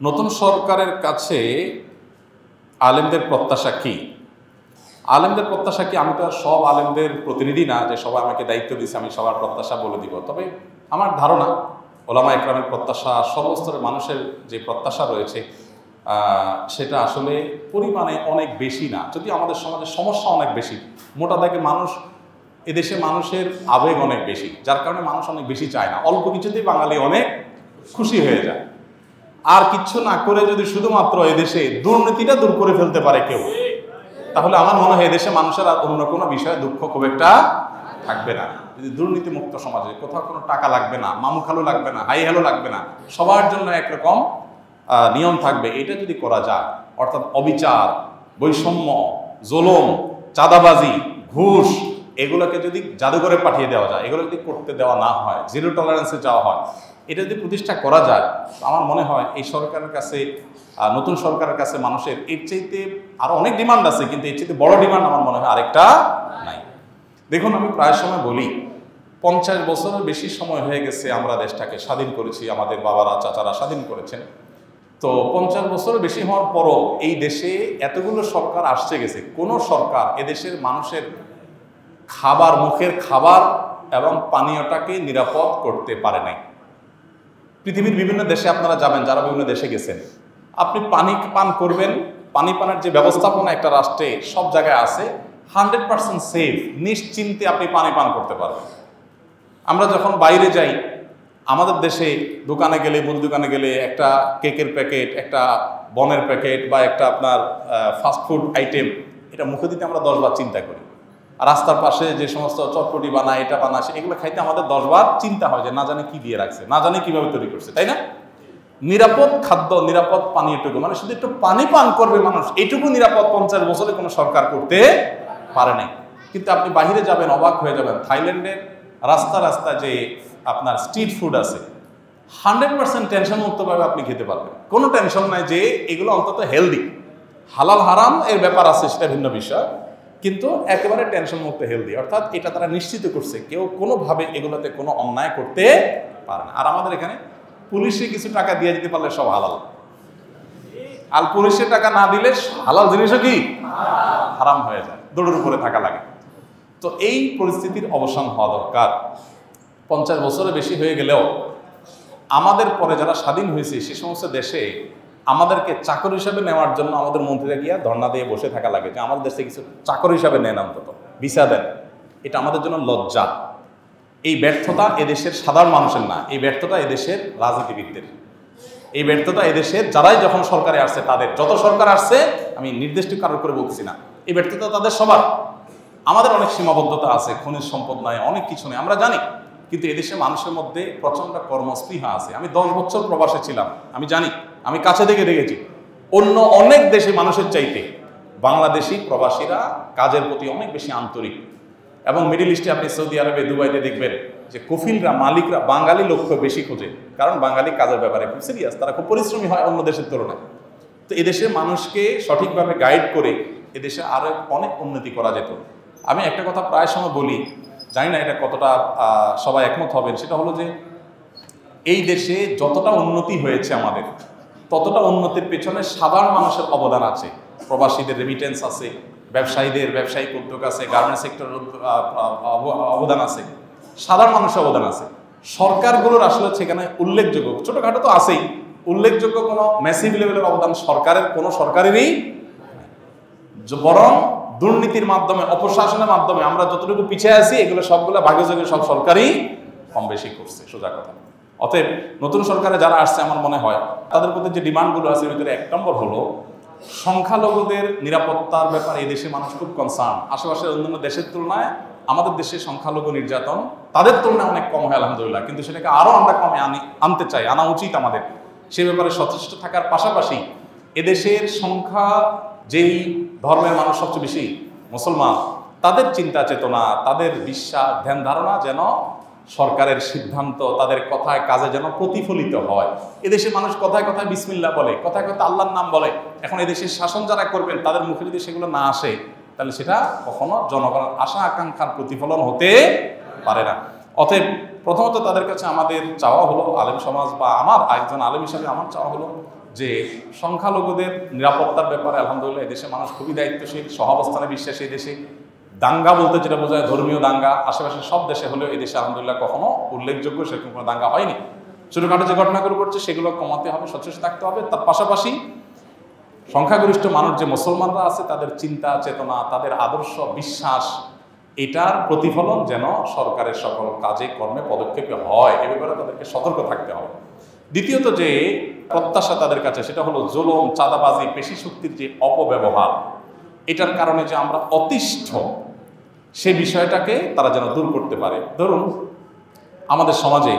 নতুন সরকারের কাছে আলেমদের প্রত্যাশা কি? আলেমদের প্রত্যাশা কি? আমি তো আর সব আলেমদের প্রতিনিধি না যে সবাই আমাকে দায়িত্ব দিচ্ছে আমি সবার প্রত্যাশা বলে দিব। তবে আমার ধারণা ওলামা একরামের প্রত্যাশা, সর্বস্তরের মানুষের যে প্রত্যাশা রয়েছে সেটা আসলে পরিমাণে অনেক বেশি না, যদি আমাদের সমাজের সমস্যা অনেক বেশি। মোটা দাগে মানুষ, এদেশে মানুষের আবেগ অনেক বেশি, যার কারণে মানুষ অনেক বেশি চায় না। অল্প কিছুতেই বাঙালি অনেক খুশি হয়ে যায়। আর কিচ্ছু না করে যদি শুধুমাত্র এদেশে দুর্নীতিটা দূর করে ফেলতে পারে কেউ, তাহলে আমার মনে হয় এদেশে মানুষের আর অন্য কোনো বিষয়ে দুঃখ খুব একটা থাকবে না। যদি দুর্নীতি মুক্ত সমাজে কোথাও কোনো টাকা লাগবে না, মামু খালু লাগবে না, হাই হ্যালো লাগবে না, সবার জন্য একরকম নিয়ম থাকবে, এটা যদি করা যায়, অর্থাৎ অবিচার, বৈষম্য, জুলুম, চাঁদাবাজি, ঘুষ, এগুলোকে যদি জাদুঘরে পাঠিয়ে দেওয়া যায়, এগুলো যদি করতে দেওয়া না হয়, জিরো টলারেন্সে যাওয়া হয়, এটা যদি প্রতিষ্ঠা করা যায়, আমার মনে হয় এই সরকারের কাছে, নতুন সরকারের কাছে মানুষের এর চাইতে আরো অনেক ডিমান্ড আছে, কিন্তু এর চাইতে বড় ডিমান্ড আমার মনে হয় আরেকটা নাই। দেখুন, আমি প্রায় সময় বলি 50 বছরের বেশি সময় হয়ে গেছে আমরা দেশটাকে স্বাধীন করেছি, আমাদের বাবারা চাচারা স্বাধীন করেছেন। তো 50 বছরের বেশি হওয়ার পরও এই দেশে এতগুলো সরকার আসছে গেছে, কোনো সরকার এদেশের মানুষের খাবার, মুখের খাবার এবং পানীয়টাকে নিরাপদ করতে পারে নাই। পৃথিবীর বিভিন্ন দেশে আপনারা যাবেন, যারা বিভিন্ন দেশে গেছেন, আপনি পানি পান করবেন, পানি পানের যে ব্যবস্থাপনা একটা রাষ্ট্রে সব জায়গায় আছে, 100% সেফ, নিশ্চিন্তে আপনি পানি পান করতে পারবেন। আমরা যখন বাইরে যাই, আমাদের দেশে দোকানে গেলে, মুদি দোকানে গেলে একটা কেকের প্যাকেট, একটা বনের প্যাকেট বা একটা আপনার ফাস্টফুড আইটেম, এটা মুখে দিতে আমরা 10 বার চিন্তা করি। আর রাস্তার পাশে যে সমস্ত চটপটি বানায়, এটা বানায়, এগুলো খাইতে আমাদের 10 বার চিন্তা হয় যে না জানে কি দিয়ে রাখছে, না জানে কিভাবে তৈরি করছে, তাই না? নিরাপদ খাদ্য, নিরাপদ পানি, এটুকু মানে শুধু একটু পানি পান করবে মানুষ, এইটুকু নিরাপদ 50 বছরে কোনো সরকার করতে পারে নাই। কিন্তু আপনি বাহিরে যাবেন, অবাক হয়ে যাবেন, থাইল্যান্ডের রাস্তা রাস্তা যে আপনার স্ট্রিট ফুড আছে, 100% টেনশন মুক্তভাবে আপনি খেতে পারবেন, কোনো টেনশন নাই যে এগুলো অন্তত হেলদি। হালাল হারাম এর ব্যাপার আছে, সেটা ভিন্ন বিষয়, কিন্তু একেবারে টেনশন মুক্ত হেলদি, অর্থাৎ এটা তারা নিশ্চিত করছে কেউ কোনোভাবে এগুলোতে কোনো অন্যায় করতে পারে না। আর আমাদের এখানে পুলিশে কিছু টাকা দিয়ে দিতে পারলে সব হালাল, আর পুলিশে টাকা না দিলে হালাল জিনিসও কি হারাম হয়ে যায়, দৌড়ের উপরে থাকা লাগে। তো এই পরিস্থিতির অবসান হওয়া দরকার। 50 বছরের বেশি হয়ে গেলেও আমাদের পরে যারা স্বাধীন হয়েছে সে সমস্ত দেশে আমাদেরকে চাকর হিসাবে নেওয়ার জন্য আমাদের মন্ত্রীরা গিয়া ধর্ণা দিয়ে বসে থাকা লাগে যে আমাদের দেশে কিছু চাকর হিসাবে নেন, অন্তত ভিসা দেন। এটা আমাদের জন্য লজ্জা। এই ব্যর্থতা এদেশের সাধারণ মানুষের না, এই ব্যর্থতা এদেশের রাজনীতিবিদদের, এই ব্যর্থতা এদেশের যারাই যখন সরকারে আসছে তাদের, যত সরকার আসছে, আমি নির্দিষ্ট কারোর করে বলছি না, এই ব্যর্থতা তাদের সবার। আমাদের অনেক সীমাবদ্ধতা আছে, খনিজ সম্পদ নাই, অনেক কিছু নেই, আমরা জানি, কিন্তু এদেশের মানুষের মধ্যে প্রচণ্ড কর্মস্পৃহা আছে। আমি 10 বছর প্রবাসে ছিলাম, আমি জানি, আমি কাছে থেকে দেখেছি, অন্য অনেক দেশে মানুষের চাইতে বাংলাদেশি প্রবাসীরা কাজের প্রতি অনেক বেশি আন্তরিক। এবং মিডিল ইস্টে আপনি সৌদি আরবে, দুবাইতে দেখবেন যে কফিলরা, মালিকরা বাঙালি লক্ষ্য বেশি খোঁজে, কারণ বাঙালি কাজের ব্যাপারে খুব সিরিয়াস, তারা খুব পরিশ্রমী হয় অন্য দেশের তুলনায়। তো এদেশের মানুষকে সঠিকভাবে গাইড করে এদেশে আরও অনেক উন্নতি করা যেত। আমি একটা কথা প্রায় সময় বলি, জানি না এটা কতটা সবাই একমত হবেন, সেটা হলো যে এই দেশে যতটা উন্নতি হয়েছে আমাদের, ততটা উন্নতির পেছনে সাধারণ মানুষের অবদান আছে। প্রবাসীদের রেমিটেন্স আছে, ব্যবসায়ীদের ব্যবসায়িক উদ্যোগ আছে, গার্মেন্টস সেক্টরের অবদান আছে, সাধারণ মানুষের অবদান আছে। সরকারগুলোর আসলে সেখানে উল্লেখযোগ্য, ছোটোখাটো তো আছেই, উল্লেখযোগ্য কোনো ম্যাসিভ লেভেলের অবদান সরকারের, কোনো সরকারেরই, বরং দুর্নীতির মাধ্যমে, অপশাসনের মাধ্যমে আমরা যতটুকু পিছিয়ে আছি, এগুলো সবগুলো ভাগে যোগে সব সরকারই কম বেশি করছে, সোজা কথা। অতএব নতুন সরকারে যারা আসছে, আমার মনে হয় তাদের প্রতি যে ডিমান্ডগুলো আছে, এর ভিতরে 1 নম্বর হলো সংখ্যালঘুদের নিরাপত্তার ব্যাপারে এই দেশে মানুষ খুব কনসার্ন। আশেপাশের অন্যান্য দেশের তুলনায় আমাদের দেশে সংখ্যালঘু নির্যাতন তাদের তুলনায় অনেক কম হয় আলহামদুলিল্লাহ, কিন্তু সেটাকে আরও আমরা কমে আনতে চাই, আনা উচিত আমাদের। সে ব্যাপারে সচেষ্ট থাকার পাশাপাশি এদেশের সংখ্যা, যেই ধর্মের মানুষ সবচেয়ে বেশি মুসলমান, তাদের চিন্তা চেতনা, তাদের বিশ্বাস, ধ্যান ধারণা যেন সরকারের সিদ্ধান্ত, তাদের কথায় কাজে যেন প্রতিফলিত হয়। এদেশের মানুষ কথায় কথায় বিসমিল্লাহ বলে, কথায় কথায় আল্লাহর নাম বলে। এখন এদেশের শাসন যারা করবেন তাদের মুখে যদি সেগুলো না আসে, তাহলে সেটা কখনো জনগণের আশা আকাঙ্ক্ষার প্রতিফলন হতে পারে না। অতএব প্রথমত তাদের কাছে আমাদের চাওয়া হলো, আলেম সমাজ বা আমার একজন আলেম হিসাবে আমার চাওয়া হলো যে সংখ্যালঘুদের নিরাপত্তার ব্যাপারে আলহামদুলিল্লাহ এদেশে মানুষ খুবই দায়িত্বশীল, সহাবস্থানে বিশ্বাসী। দেশে দাঙ্গা বলতে যেটা বোঝায় ধর্মীয় দাঙ্গা, আশেপাশে সব দেশে হলেও এদেশে আলহামদুলিল্লাহ কখনো উল্লেখযোগ্য সেরকম কোনো দাঙ্গা হয়নি। ছোটোখাটো যে ঘটনাগুলো ঘটছে সেগুলো কমাতে হবে, সচেষ্ট থাকতে হবে। তার পাশাপাশি সংখ্যাগরিষ্ঠ মানুষ যে মুসলমানরা আছে তাদের চিন্তা চেতনা, তাদের আদর্শ বিশ্বাস, এটার প্রতিফলন যেন সরকারের সকল কাজে কর্মে পদক্ষেপে হয়, এ ব্যাপারে তাদেরকে সতর্ক থাকতে হবে। দ্বিতীয়ত যে প্রত্যাশা তাদের কাছে সেটা হলো জুলুম, চাঁদাবাজি, পেশি শক্তির যে অপব্যবহার, এটার কারণে যে আমরা অতিষ্ঠ, সেই বিষয়টাকে তারা যেন দূর করতে পারে। ধরুন আমাদের সমাজে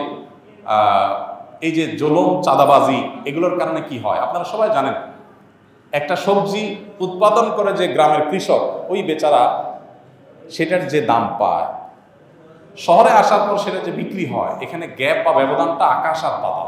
এই যে জুলুম, চাঁদাবাজি, এগুলোর কারণে কি হয় আপনারা সবাই জানেন। একটা সবজি উৎপাদন করে যে গ্রামের কৃষক, ওই বেচারা সেটার যে দাম পায়, শহরে আসার পর সেটা যে বিক্রি হয়, এখানে গ্যাপ বা ব্যবধানটা আকাশ আর পাতাল।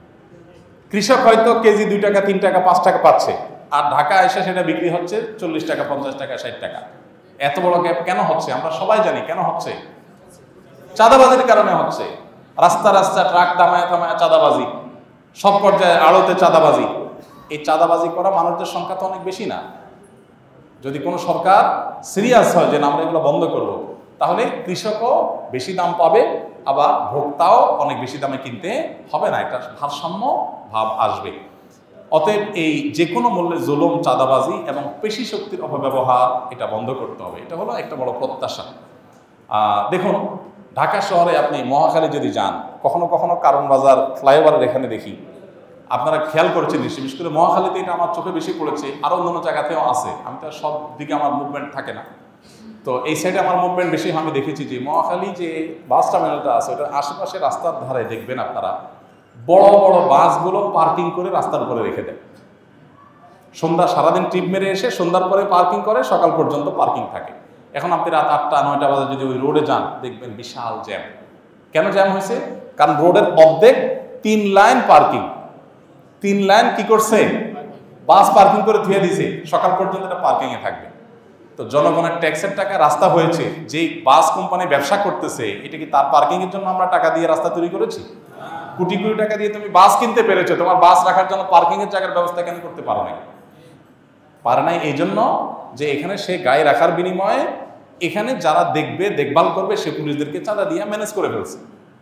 কৃষক হয়তো কেজি 2 টাকা, 3 টাকা, 5 টাকা পাচ্ছে, আর ঢাকা এসে সেটা বিক্রি হচ্ছে 40 টাকা, 50 টাকা, 60 টাকা। এত বড় গ্যাপ কেন হচ্ছে? আমরা সবাই জানি কেন হচ্ছে। চাঁদাবাজির কারণে হচ্ছে। রাস্তা রাস্তা ট্রাক থামায় থামায় চাঁদাবাজি, সব পর্যায়ে আড়তে চাঁদাবাজি। এই চাঁদাবাজি করা মানুষদের সংখ্যা তো অনেক বেশি না। যদি কোনো সরকার সিরিয়াস হয় যে আমরা এগুলো বন্ধ করব, তাহলে কৃষকও বেশি দাম পাবে, আবার ভোক্তাও অনেক বেশি দামে কিনতে হবে না, একটা ভারসাম্য ভাব আসবে। অতএব এই যে কোনো মূল্যে জুলুম, চাঁদাবাজি এবং পেশি শক্তির অপব্যবহার এটা বন্ধ করতে হবে। এটা হলো একটা বড় প্রত্যাশা। দেখুন ঢাকা শহরে আপনি মহাখালী যদি যান, কখনো কখনো কারণ বাজার ফ্লাইওভারের এখানে দেখি, আপনারা খেয়াল করেছেন নিশ্চয়ই, বিশেষ করে মহাখালীতে এটা আমার চোখে বেশি পড়েছে, আরও অন্যান্য জায়গাতেও আছে। আমি তো সব দিকে আমার মুভমেন্ট থাকে না, তো এই সাইডে আমার মুভমেন্ট বেশি। আমি দেখেছি যে মহাখালী যে বাস টার্মিনালটা আছে, ওটার আশেপাশে রাস্তার ধারে দেখবেন আপনারা বড় বড় বাসগুলো পার্কিং করে রাস্তার উপরে রেখে দেয়। সন্ধ্যা সারাদিন ট্রিপ মেরে এসে সন্ধ্যার পরে পার্কিং করে, সকাল পর্যন্ত পার্কিং থাকে। এখন আপনি রাত 8টা 9টা বাজে যদি ওই রোডে যান, দেখবেন বিশাল জ্যাম। কেন জ্যাম হয়েছে? কারণ রোডের অর্ধেক 3 লাইন পার্কিং, 3 লাইন কি করছে? বাস পার্কিং করে ধুয়ে দিছে, সকাল পর্যন্ত এটা পার্কিংয়ে থাকবে। তো জনগণের ট্যাক্সের টাকা রাস্তা হয়েছে, যেই বাস কোম্পানি ব্যবসা করতেছে, এটা কি তার পার্কিংয়ের জন্য আমরা টাকা দিয়ে রাস্তা তৈরি করেছি? কোটি কোটি টাকা দিয়ে তুমি বাস কিনতে পেরেছো, তোমার বাস রাখার জন্য পার্কিংয়ের জায়গার ব্যবস্থা কেন করতে পারো নাই? পারে নাই এই জন্য যে এখানে সে গায়ে রাখার বিনিময়ে এখানে যারা দেখবে, দেখভাল করবে, সে পুলিশদেরকে চাঁদা দিয়ে ম্যানেজ করে ফেলছে।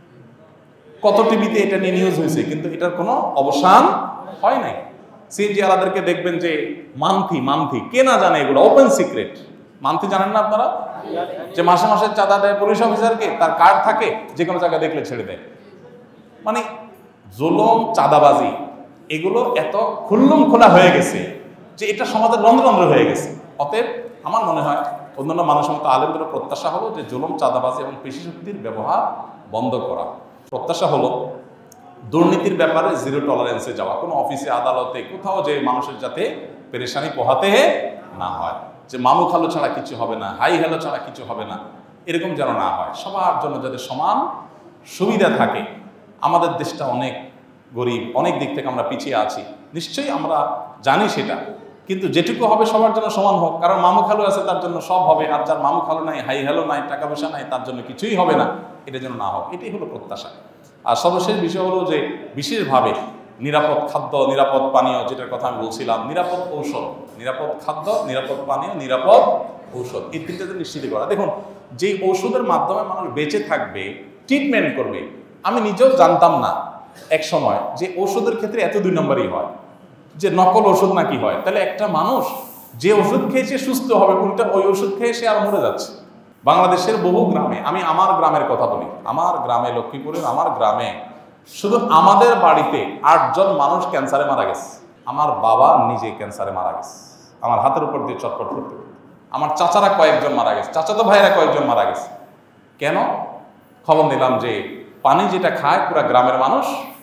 কত টিভিতে এটা নিয়ে নিউজ হয়েছে, কিন্তু এটার কোনো অবসান হয় নাই। সিএনজি আলাদেরকে দেখবেন যে মান্থি কে না জানে, এগুলো ওপেন সিক্রেট। মান্থি জানেন না আপনারা? যে মাসে মাসে চাঁদা দেয় পুলিশ অফিসারকে, তার কার্ড থাকে, যে কোনো জায়গায় দেখলে ছেড়ে দেয়। মানে জুলুম, চাঁদাবাজি এগুলো এত খুল্লুম খোলা হয়ে গেছে যে এটা সমাজের রন্ধ্রন্ধ্র হয়ে গেছে। অতএব আমার মনে হয় অন্যান্য মানুষের মতো আলেমদের প্রত্যাশা হলো যে জুলুম, চাঁদাবাজি এবং পেশি শক্তির ব্যবহার বন্ধ করা। প্রত্যাশা হলো দুর্নীতির ব্যাপারে জিরো টলারেন্সে যাওয়া। কোনো অফিসে, আদালতে, কোথাও যে মানুষের যাতে পেরেশানি পোহাতে না হয়, যে মামু খালো ছাড়া কিছু হবে না, হাই হ্যালো ছাড়া কিছু হবে না, এরকম যেন না হয়। সবার জন্য যাতে সমান সুবিধা থাকে। আমাদের দেশটা অনেক গরিব, অনেক দিক থেকে আমরা পিছিয়ে আছি, নিশ্চয়ই আমরা জানি সেটা, কিন্তু যেটুকু হবে সবার জন্য সমান হোক। কারণ মামু খালু আছে তার জন্য সব হবে, আর যার মামু খালু নাই, হাই হ্যালো নাই, টাকা পয়সা নাই, তার জন্য কিছুই হবে না, এটা যেন না হোক, এটাই হলো প্রত্যাশা। আর সর্বশেষ বিষয় হলো যে বিশেষভাবে নিরাপদ খাদ্য, নিরাপদ পানীয়, যেটার কথা আমি বলছিলাম, নিরাপদ ঔষধ, নিরাপদ খাদ্য, নিরাপদ পানীয়, নিরাপদ ঔষধ, এই তিনটাতে নিশ্চিত করা। দেখুন যেই ঔষধের মাধ্যমে মানুষ বেঁচে থাকবে, ট্রিটমেন্ট করবে, আমি নিজেও জানতাম না এক সময় যে ওষুধের ক্ষেত্রে এত 2 নম্বরই হয়, যে নকল ওষুধ নাকি হয়। তাহলে একটা মানুষ যে ওষুধ খেয়েছে সুস্থ হবে, উল্টা ওই ওষুধ খেয়ে সে আর মরে যাচ্ছে। বাংলাদেশের বহু গ্রামে, আমি আমার গ্রামের কথা বলি, আমার গ্রামে, লক্ষ্মীপুরের আমার গ্রামে শুধু আমাদের বাড়িতে 8 জন মানুষ ক্যান্সারে মারা গেছে। আমার বাবা নিজে ক্যান্সারে মারা গেছে, আমার হাতের উপর দিয়ে চটপট করতে। আমার চাচারা কয়েকজন মারা গেছে, চাচাতো ভাইয়েরা কয়েকজন মারা গেছে। কেন? খবর নিলাম যে পানি যেটা খায় পুরা গ্রামের মানুষ,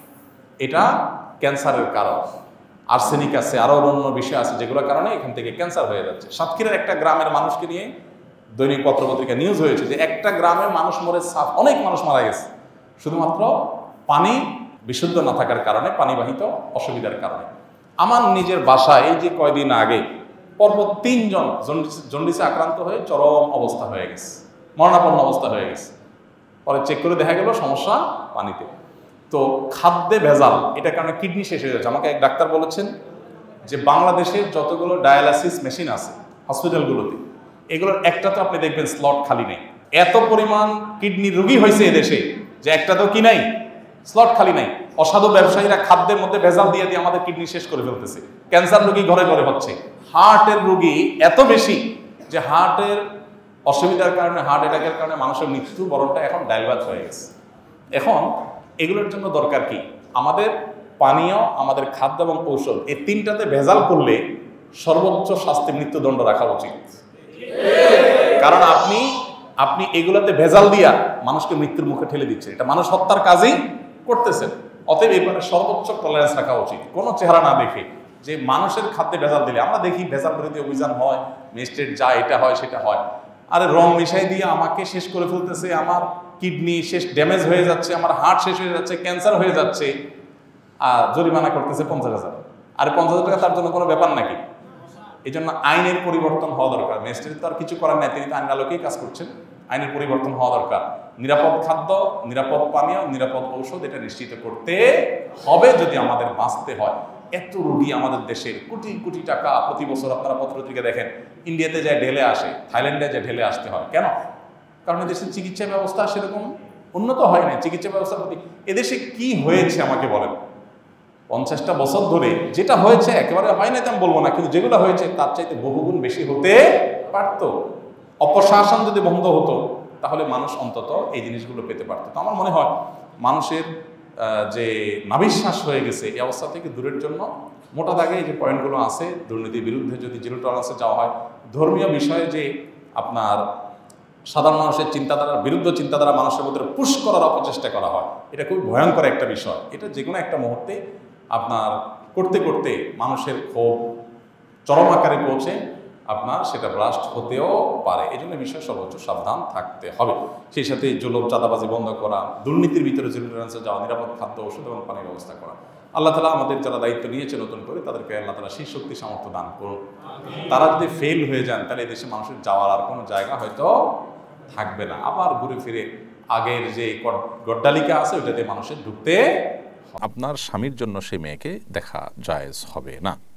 এটা ক্যান্সারের কারণ। আর্সেনিক আছে, আরও অন্য বিষয় আছে, যেগুলোর কারণে এখান থেকে ক্যান্সার হয়ে যাচ্ছে। সাতক্ষীরার একটা গ্রামের মানুষকে নিয়ে দৈনিক পত্রপত্রিকা নিউজ হয়েছে যে একটা গ্রামের মানুষ মরে, অনেক মানুষ মারা গেছে শুধুমাত্র পানি বিশুদ্ধ না থাকার কারণে, পানিবাহিত অসুবিধার কারণে। আমার নিজের বাসায় এই যে কয়দিন আগে পরপর 3 জন জন্ডিসে আক্রান্ত হয়ে চরম অবস্থা হয়ে গেছে, মরণাপন্ন অবস্থা হয়ে গেছে। পরে চেক করে দেখা গেল সমস্যা পানিতে। তো খাদ্যে ভেজাল, এটার কারণে কিডনি শেষ হয়ে যাচ্ছে। আমাকে এক ডাক্তার বলেছেন যে বাংলাদেশের যতগুলো ডায়ালাসিস মেশিন আছে হসপিটালগুলোতে, এগুলোর একটাতে আপনি দেখবেন স্লট খালি নেই। এত পরিমাণ কিডনি রোগী হয়েছে এদেশে যে একটাতেও কি নাই, স্লট খালি নাই। অসাধু ব্যবসায়ীরা খাদ্যের মধ্যে ভেজাল দিয়ে দিয়ে আমাদের কিডনি শেষ করে ফেলতেছে। ক্যান্সার রোগী ঘরে ঘরে হচ্ছে। হার্টের রোগী এত বেশি যে হার্টের অসুবিধার কারণে, হার্ট অ্যাটাকের কারণে মানুষের মৃত্যু বরণটা এখন ডাইভার্ট হয়ে গেছে। এখন এগুলোর জন্য দরকার কি? আমাদের পানীয়, আমাদের খাদ্য এবং ঔষধ, এই তিনটাতে ভেজাল করলে সর্বোচ্চ শাস্তি মৃত্যুদণ্ড রাখা উচিত। কারণ আপনি এগুলোতে ভেজাল দিয়া মানুষকে মৃত্যুর মুখে ঠেলে দিচ্ছে, এটা মানুষ হত্যার কাজেই করতেছেন। অতএব এবারে সর্বোচ্চ টলারেন্স রাখা উচিত, কোনো চেহারা না দেখে যে মানুষের খাদ্যে ভেজাল দিলে। আমরা দেখি ভেজাল বিরোধী অভিযান হয়, ম্যাজিস্ট্রেট যা এটা হয় সেটা হয়, আরে রং মিশাই দিয়ে আমাকে শেষ করে ফেলতেছে, আমার কিডনি শেষ, ড্যামেজ হয়ে যাচ্ছে, আমার হার্ট শেষ হয়ে যাচ্ছে, ক্যান্সার হয়ে যাচ্ছে, আর জরিমানা করতেছে 50,000। আরে 50,000 টাকা তার জন্য কোনো ব্যাপার নাকি? এই জন্য আইনের পরিবর্তন হওয়া দরকার। ম্যাজিস্ট্রেট তো আর কিছু করার নাই, তিনি তো আইন আলোকেই কাজ করছেন। আইনের পরিবর্তন হওয়া দরকার। নিরাপদ খাদ্য, নিরাপদ পানীয়, নিরাপদ ঔষধ, এটা নিশ্চিত করতে হবে যদি আমাদের বাঁচতে হয়। এত রোগী আমাদের দেশের, কোটি কোটি টাকা প্রতি বছর আপনারা পত্রপত্রিকা দেখেন, ইন্ডিয়াতে যায় ঢেলে আসে, থাইল্যান্ডে যায় ঢেলে আসতে হয়। কেন? কারণ দেশের চিকিৎসা ব্যবস্থা সেরকম উন্নত হয় না। চিকিৎসা ব্যবস্থার প্রতি এদেশে কি হয়েছে আমাকে বলেন? 50টা বছর ধরে যেটা হয়েছে, একেবারে হয় না তেমন বলবো না, কিন্তু যেগুলো হয়েছে তার চাইতে বহুগুণ বেশি হতে পারত। অপশাসন যদি বন্ধ হতো তাহলে মানুষ অন্তত এই জিনিসগুলো পেতে পারত। তো আমার মনে হয় মানুষের যে নাভিশ্বাস হয়ে গেছে, এই অবস্থা থেকে দূরের জন্য মোটা দাগে এই যে পয়েন্টগুলো আছে, দুর্নীতির বিরুদ্ধে যদি জিরো টলারেন্সে যাওয়া হয়, ধর্মীয় বিষয়ে যে আপনার সাধারণ মানুষের চিন্তাধারার বিরুদ্ধে চিন্তাধারা মানুষের মধ্যে পুশ করার অপচেষ্টা করা হয়, এটা খুবই ভয়ঙ্কর একটা বিষয়। এটা যে কোনো একটা মুহূর্তে আপনার করতে করতে মানুষের ক্ষোভ চরম আকারে পৌঁছে আপনার সেটা ব্লাস্ট হতেও পারে। এই জন্য বিষয়ে সর্বোচ্চ সাবধান থাকতে হবে। সেই সাথে জুলুম, চাঁদাবাজি বন্ধ করা, দুর্নীতির ভিতরে জিরো টলারেন্সে যাওয়া, নিরাপদ খাদ্য, ওষুধ এবং পানির ব্যবস্থা করা। আল্লাহ তাআলা আমাদের যারা দায়িত্ব নিয়েছে নতুন করে, তাদেরকে আল্লাহ তাআলা সেই শক্তি সামর্থ্য দান করুন। তারা যদি ফেল হয়ে যান তাহলে দেশে মানুষের যাওয়ার আর কোনো জায়গা হয়তো থাকবে না। আবার ঘুরে ফিরে আগের যে গড্ডালিকা আছে ওইটাতে মানুষের ঢুকতে, আপনার স্বামীর জন্য সেই মেয়েকে দেখা জায়েজ হবে না।